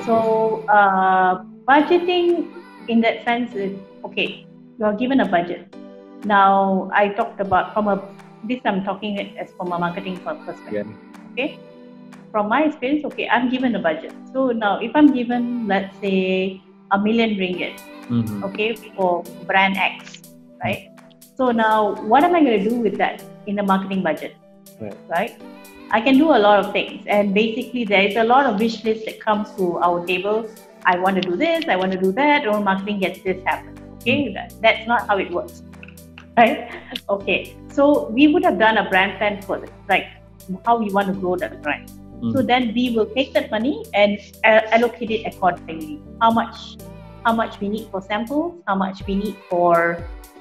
So budgeting in that sense is, okay, you are given a budget. Now I talked about this I'm talking as from a marketing perspective. Okay, from my experience, okay, I'm given a budget. So now if I'm given, let's say, ringgit, okay, for brand X, right? So now what am I going to do with that in the marketing budget, right? I can do a lot of things, and basically there is a lot of wish list that comes to our table. I want to do this, I want to do that, or marketing gets this happen. Okay, that's not how it works, right? Okay, so we would have done a brand plan for this, like how we want to grow that brand. So then we will take that money and allocate it accordingly. How much we need for samples, how much we need for.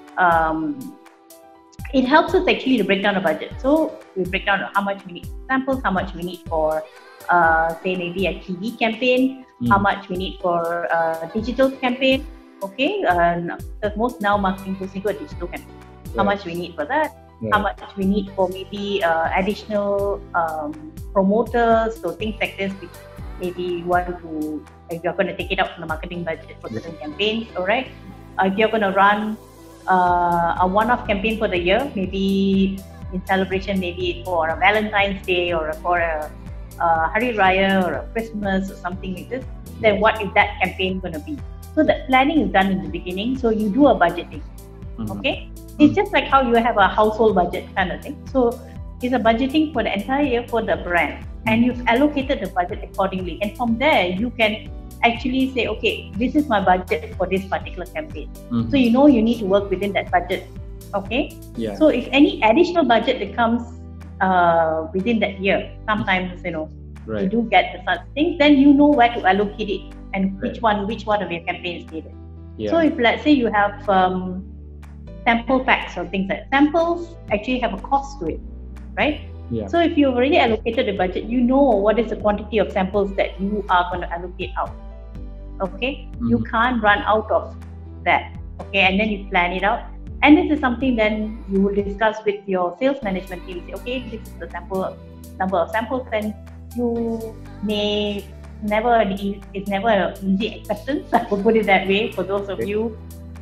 It helps us actually to break down a budget. So we break down how much we need for samples, how much we need for, say maybe a TV campaign, how much we need for digital campaign. Okay, because most now marketing goes into a digital campaign. How much we need for that? How much we need for maybe additional promoters, so things like this. Maybe you want to, if you're going to take it out from the marketing budget for certain campaigns, all right? If you're going to run a one-off campaign for the year, maybe in celebration, maybe for a Valentine's Day or for a Hari Raya or a Christmas or something like this, then what is that campaign going to be? So the planning is done in the beginning, so you do a budgeting, okay? It's just like how you have a household budget kind of thing. So it's a budgeting for the entire year for the brand, and you've allocated the budget accordingly. And from there, you can actually say, okay, this is my budget for this particular campaign. So you know you need to work within that budget, okay? So if any additional budget that comes within that year, sometimes, you know, you do get the such things, then you know where to allocate it and which one of your campaigns needed. So if let's say you have sample packs or things like that. Samples actually have a cost to it, right? So if you've already allocated the budget, you know what is the quantity of samples that you are going to allocate out. Okay, you can't run out of that. Okay, and then you plan it out. And this is something then you will discuss with your sales management team. Say, okay, this is the number of samples, and you may it's never an easy acceptance. I will put it that way for those of you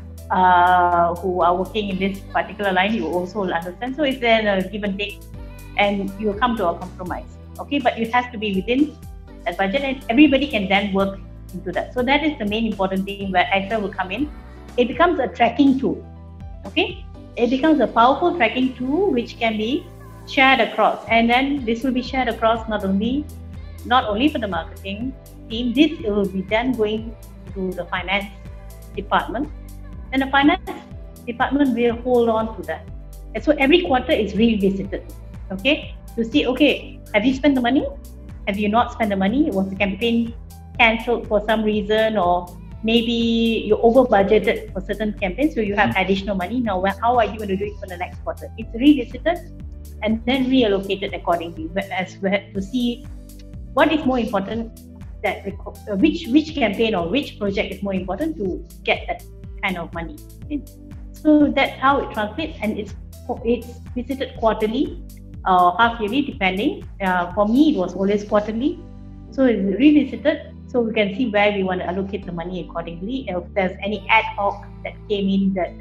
who are working in this particular line. You also will understand. So it's then a give and take, and you come to a compromise. Okay, but it has to be within that budget, and everybody can then work into that. So that is the main important thing where Excel will come in. It becomes a tracking tool. Okay, it becomes a powerful tracking tool which can be shared across, and then this will be shared across not only for the marketing team. This will be then going to the finance department, and the finance department will hold on to that. And so every quarter is revisited, okay, to see, okay, have you spent the money? Have you not spent the money? Was the campaign cancelled for some reason, or maybe you over budgeted for certain campaigns, so you have additional money. Now, how are you going to do it for the next quarter? It's revisited and then reallocated accordingly as to see what is more important, that which campaign or which project is more important to get that kind of money in. So that's how it translates, and it's visited quarterly or half yearly, depending. For me, it was always quarterly, so it's revisited. So we can see where we want to allocate the money accordingly. If there's any ad hoc that came in that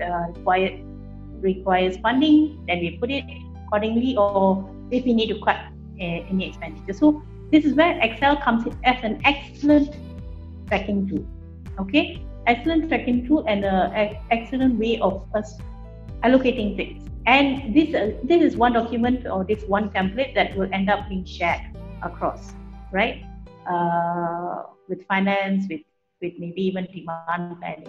requires funding, then we put it accordingly, or if we need to cut any expenditure. So this is where Excel comes in as an excellent tracking tool. Okay, excellent tracking tool and an excellent way of us allocating things. And this is one document or this one template that will end up being shared across, right? With finance, with maybe even demand planning.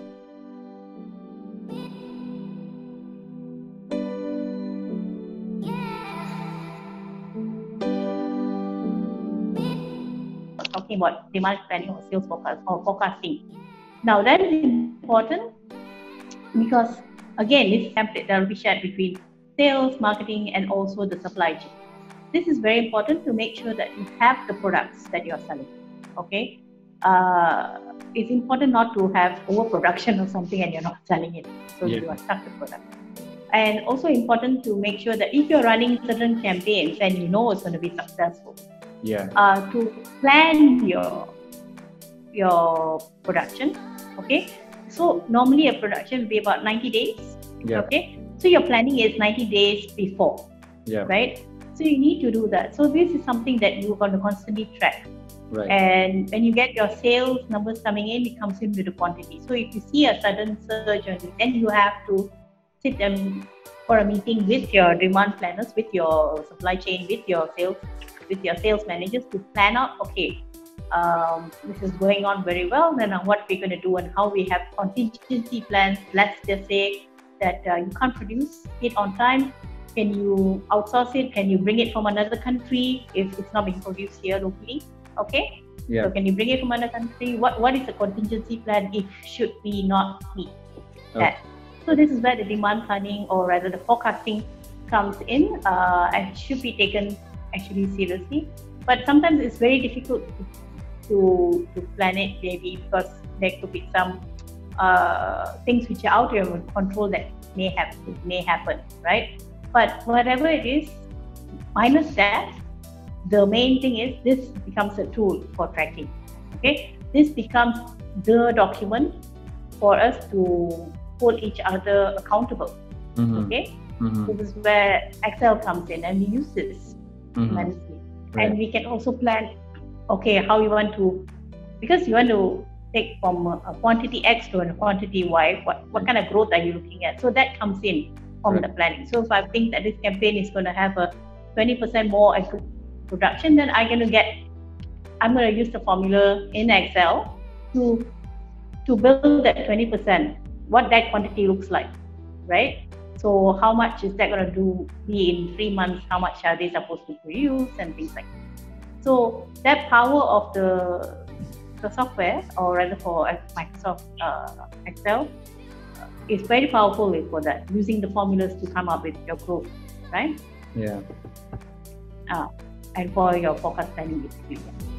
Talking about demand planning or sales forecast or forecasting. Now that is important because again, this template that will be shared between sales, marketing, and also the supply chain. This is very important to make sure that you have the products that you are selling. Okay, it's important not to have overproduction of something and you're not selling it, so you are stuck with product. And also important to make sure that if you're running certain campaigns and you know it's going to be successful, to plan your your production. Okay, so normally a production will be about 90 days. Yeah. Okay, so your planning is 90 days before. Yeah. Right. So you need to do that. So this is something that you're going to constantly track. Right. And when you get your sales numbers coming in, it comes in with the quantity. So if you see a sudden surge on it, then you have to sit them for a meeting with your demand planners, with your supply chain, with your sales managers to plan out, okay, this is going on very well, then what we're going to do and how we have contingency plans. Let's just say that you can't produce it on time. Can you outsource it? Can you bring it from another country if it's not being produced here locally? Okay. Yeah. So can you bring it from another country? What is the contingency plan if should we not meet that? So this is where the demand planning, or rather the forecasting, comes in and should be taken actually seriously. But sometimes it's very difficult to plan it, maybe because there could be some things which are out of your control that may happen, right? But whatever it is, minus that, the main thing is this becomes a tool for tracking. Okay, this becomes the document for us to hold each other accountable. Okay, this is where Excel comes in, and we use this immensely. Right. And we can also plan, okay, how you want to, because you want to take from a quantity X to a quantity Y, what kind of growth are you looking at? So that comes in from the planning. So if I think that this campaign is going to have a 20% more production, then I'm going to use the formula in Excel to build that 20%, what that quantity looks like, right? So how much is that going to be in 3 months? How much are they supposed to produce and things like that. So that power of the software, or rather for Microsoft Excel, is very powerful for that, using the formulas to come up with your growth, right? Yeah. And for your forecast planning, basically.